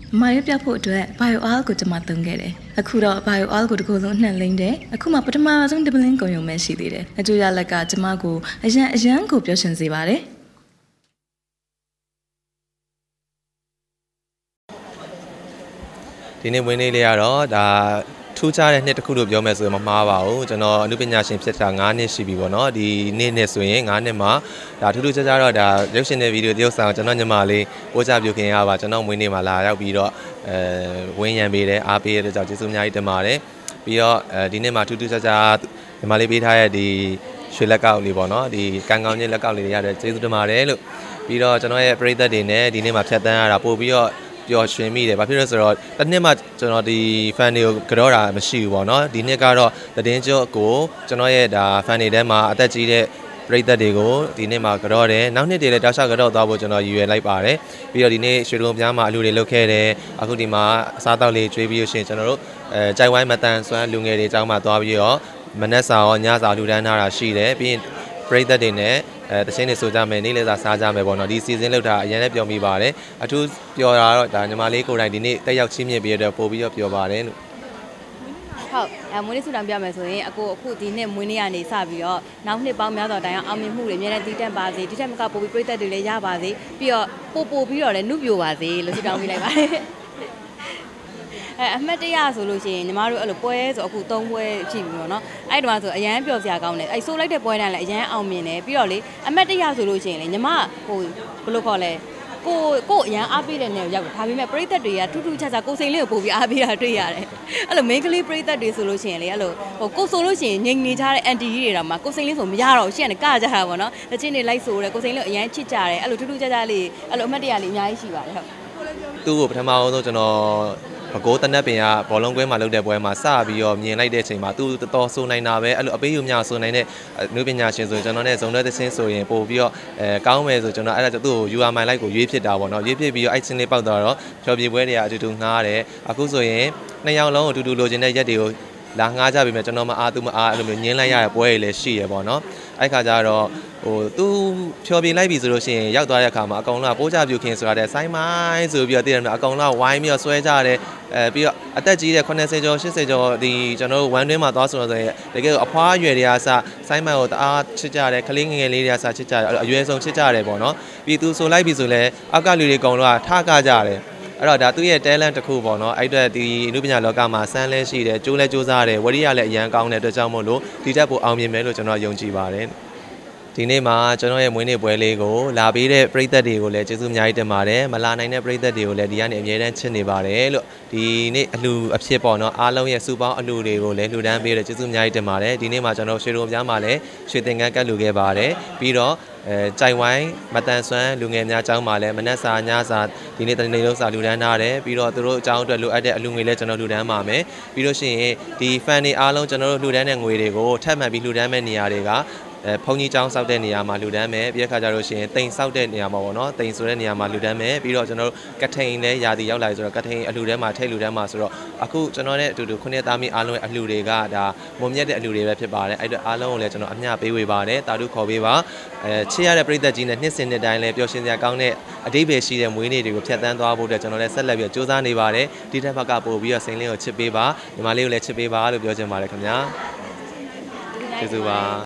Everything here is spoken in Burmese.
မာရပြဖို့အတွက် bio oil ကိုကျွန်မသုံးခဲ့တယ်အခုတော့ bio oil ကိုတကူလုံးနှံလိမ့်တယ်အခုမှပထမဆုံးဒပလင်းကုန်ရုံပဲရှိသေးတယ်အကျိုးရလက်ကကျွန်မကိုအရန်ကိုပျော်ရွှင်စေပါတယ်ဒီနေ့ဝင်းလေးလေးကတော့ဒါထူးခြားတဲ့နှစ်တစ်ခုလို့ပြောမယ်ဆိုရင်မမှားပါဘူးကျွန်တော်အနုပညာရှင်ဖြစ်တာ9နှစ်ရှိပြီပေါ့နော်ဒီနေ့ဆိုရင်9နှစ်မှာဒါထူးထူးခြားခြားတော့ဒါရုပ်ရှင်တဲ့ဗီဒီယိုတရုပ်ဆောင်ကျွန်တော်ညီမလေးပို့ချပြုခင်ရပါကျွန်တော်မွေးနေ့မှာလာရောက်ပြီးတော့ဝင်းရံပေးတယ်အားပေးရတဲ့ကြောင့်ကျေးဇူးအများကြီးတင်ပါတယ်ပြီးတော့ဒီနေ့မှာထူးထူးခြားခြားညီမလေးပေးထားတဲ့ဒီရွှေလက်ကောက်လေးပေါ့နော်ဒီကံကောင်းခြင်းလက်ကောက်လေးတွေရတယ်ကျေးဇူးတင်ပါတယ်လို့ပြီးတော့ကျွန်တော်ရဲ့ပရိသတ်တွေနဲ့ဒီနေ့မှာဖြတ်တန်းရတာပို့ပြီးတော့ပျော်ရွှင်မိတယ်ဘာဖြစ်လို့ဆိုတော့တစ်နှစ်မှကျွန်တော်ဒီ fan တွေကိုကြောတာမရှိဘူးပေါ့နော်ဒီနှစ်ကတော့သတင်းကျော်ကိုကျွန်တော်ရဲ့ဒါ fan တွေထဲမှာအသက်ကြီးတဲ့ပရိသတ်တွေကိုဒီနေ့မှာကြောတယ်နောက်နှစ်တွေလည်းတောက်လျှောက်ကြောသွားဖို့ကျွန်တော်ရည်ရွယ်လိုက်ပါတယ်ပြီးတော့ဒီနေ့ရွှေတုံပြားမှာအလူတွေလုပ်ခဲ့တယ်အခုဒီမှာအစားတောက်လေးကျွေးပြီးလို့ရှိရင်ကျွန်တော်တို့ကြိုက်ဝိုင်းမတန်ဆွမ်းလူငယ်တွေအကြောင်းမှသွားပြီးတော့မနက်စာရောညစာလူတန်းထားတာရှိတယ်ပြီးရင်ပရိသတ်တွေနဲ့တချင်းတွေဆိုကြမယ်နေ့လည်စာစားကြမယ်ပေါ့နော်ဒီစီဇန်လောက်တာအရင်လည်းပြောမိပါတယ်အထူးပြောတာတော့ဒါညီမလေးကိုယ်တိုင်ဒီနေ့တက်ရောက်ချင်းမြင့်ပြီးတော့ပို့ပြီးတော့ပြောပါတယ်လို့ဟုတ်မွေးနေ့ဆူတောင်းပြမယ်ဆိုရင်အခုဒီနှစ်မွေးနေ့ကနေစပြီးတော့နောက်နှစ်ပေါင်းများစွာတိုင်အောင်မြင်မှုတွေအများနဲ့တည်တက်ပါစေဒီထက်မကပို့ပြီးပြည့်သက်တွေလည်းရပါစေပြီးတော့ပို့ပြီးတော့လည်းနှုတ်ပြပါစေလို့ဆူတောင်းပေးလိုက်ပါတယ်အမှတ်တရဆိုလို့ရှိရင်ညီမတို့အဲ့လိုပွဲဆိုအခု3ပွဲရှိပြီပေါ့နော်အဲ့တုန်းကဆိုအရန်ပျော်စရာကောင်းတယ်အဲ့ဆိုးလိုက်တဲ့ပွဲတိုင်းလည်းအရန်အောင်မြင်တယ်ပြီးတော့လေအမှတ်တရဆိုလို့ရှိရင်လေညီမဟိုဘယ်လိုခေါ်လဲကိုအရန်အားပေးတဲ့နေရာရောက်တယ်ဒါပေမဲ့ပရိသတ်တွေကထူးထူးခြားခြားကိုစိန်လေးကိုပို့ပြီးအားပေးတာတွေ့ရတယ်အဲ့လို main ကလေးပရိသတ်တွေဆိုလို့ရှိရင်လေအဲ့လိုကိုဆိုလို့ရှိရင်ငြိမ်နေကြတဲ့အန်တီကြီးတွေတော့မှကိုစိန်လေးဆိုမရတော့ရှင့်နဲ့ကကြတာပေါ့နော်တချင်းတွေလိုက်ဆိုတယ်ကိုစိန်လေးအရန်ချစ်ကြတယ်အဲ့လိုထူးထူးခြားခြားလေးအဲ့လိုအမှတ်တရလေးအများကြီးရှိပါတယ်ဟုတ်သူ့ကိုပထမအောင်ဆုံးကျွန်တော်ဘကိုးတနက်ပင်ကဘောလုံးကွဲမှာလုပ်တဲ့ပွဲမှာစပြီးတော့မြင်လိုက်တဲ့အချိန်မှာသူတော်ဆိုနိုင်တာပဲအဲ့လိုအပေးယူမြဆိုနိုင်တဲ့နုပညာရှင်ဆိုကျွန်တော်နဲ့ဇုံတဲ့သင်းဆိုရင်ပို့ပြီးတော့ကောင်းမယ်ဆိုကျွန်တော်အဲ့ဒါသူ့ကို URMI လိုက်ကိုရွေးဖြစ်တာပေါ့နော်ရွေးဖြစ်ပြီးတော့အဲ့ချင်းလေးပေါက်သွားတော့ဖြောပြပွဲတွေကအတူတူငှားတယ်အခုဆိုရင်နှစ်ယောက်လုံးအတူတူလိုချင်တဲ့ရက်တွေကိုလာငှားကြပြီမဲ့ကျွန်တော်မအားသူမအားအဲ့လိုမျိုးညင်းလိုက်ရတဲ့ပွဲတွေလည်းရှိရပေါ့နော်အဲ့ခါကျတော့သူဖြောပြလိုက်ပြီဆိုလို့ရှိရင်ရောက်သွားတဲ့အခါမှာအကောင်လုံးပိုးကြပြုခင်ဆိုတာတဲ့ဆိုင်းမိုင်းဆိုပြီးတော့တည်တယ်အကောင်လုံးဝိုင်းပြီးတော့ဆွဲကြတယ်ပြီးတော့အသက်ကြီးတဲ့80ကျော်80ကျော်ဒီကျွန်တော်တို့ဝမ်းတွင်းမှာသွားဆိုတော့တကယ်အဖွားအရွယ်တွေကစဆိုင်းမိုင်းကိုတအားချစ်ကြတယ်ကလေးငယ်လေးတွေကစချစ်ကြတယ်အရွယ်ဆုံးချစ်ကြတယ်ပေါ့နော်ပြီးသူဆိုလိုက်ပြီဆိုလဲအောက်ကလူတွေအကောင်လုံးကထကကြတယ်အဲ့တော့ဒါသူ့ရဲ့ talent တစ်ခုပေါ့နော်အဲ့အတွက်ဒီအနုပညာလောကမှာစမ်းလဲရှိတယ်ကြိုးလဲကြိုးစားတယ်ဝရိယလည်းအရန်ကောင်းတဲ့အတွက်ကြောင့်မို့လို့ဒီတက်ဖို့အောင်မြင်မယ်လို့ကျွန်တော်ယုံကြည်ပါတယ်ဒီနေ့မှာကျွန်တော်ရဲ့မွေးနေ့ပွဲလေးကိုလာပေးတဲ့ပရိသတ်တွေကိုလည်းကျေးဇူးအများကြီးတင်ပါတယ်မလာနိုင်တဲ့ပရိသတ်တွေကိုလည်းဒီကနေအမြဲတမ်းချစ်နေပါတယ်လို့ဒီနေ့အလှအဖြစ်ပေါ့နော်အားလုံးရဲ့စူပေါင်းအလှတွေကိုလည်းလှူဒန်းပေးတဲ့ကျေးဇူးအများကြီးတင်ပါတယ်ဒီနေ့မှာကျွန်တော်ရွှေရုံပြားမှာလည်းရွှေသင်္ကန်းကတ်လှူခဲ့ပါတယ်ပြီးတော့ကြိုင်ဝိုင်းမတန်ဆွမ်းလူငယ်များအကြောင်းမှာလည်းမနက်စာညစာဒီနေ့တနေ့လုံးစာလှူဒန်းထားတယ်ပြီးတော့သူတို့အကြောင်းအတွက်လိုအပ်တဲ့အလှငွေလည်းကျွန်တော်လှူဒန်းပါမယ်ပြီးလို့ရှိရင်ဒီ fan တွေအားလုံးကျွန်တော်တို့လှူဒန်းတဲ့ငွေတွေကိုထပ်မံပြီးလှူဒန်းမဲ့နေရာတွေကဖုန်ကြီးကျောင်းစောက်တဲ့နေရာမှာလှူဒန်းမယ်ပြီးတဲ့ခါကျတော့ရှင်တိမ်စောက်တဲ့နေရာမှာပေါ့နော်တိမ်ဆိုတဲ့နေရာမှာလှူဒန်းမယ်ပြီးတော့ကျွန်တော်တို့ကထိန်လည်းယာတီရောက်လာပြီဆိုတော့ကထိန်အလှထဲမှာထည့်လှူဒန်းမှာဆိုတော့အခုကျွန်တော်နဲ့အတူတူခုနှစ်သားမီးအားလုံးရဲ့အလှတွေကဒါမုံမြတ်တဲ့အလှတွေပဲဖြစ်ပါတယ်အဲ့အတွက်အားလုံးကိုလည်းကျွန်တော်အမျှပေးဝေပါတယ်တာတုခေါ်ပေးပါချစ်ရတဲ့ပရိသတ်ကြီးနဲ့နှစ်စဉ်နှစ်တိုင်းလည်းပျော်ရွှင်စရာကောင်းတဲ့အတိတ်ပဲရှိတဲ့မွေးနေ့တွေကိုဖျက်ဆီးသွားဖို့အတွက်ကျွန်တော်လည်းဆက်လက်ပြီးစူးစမ်းနေပါတယ်ဒီထက်ဘက်ကပို့ပြီးတော့စိန်လင်းကိုချစ်ပေးပါညီမလေးကိုလည်းချစ်ပေးပါလို့ပြောချင်ပါတယ်ခင်ဗျာကျေးဇူးပါ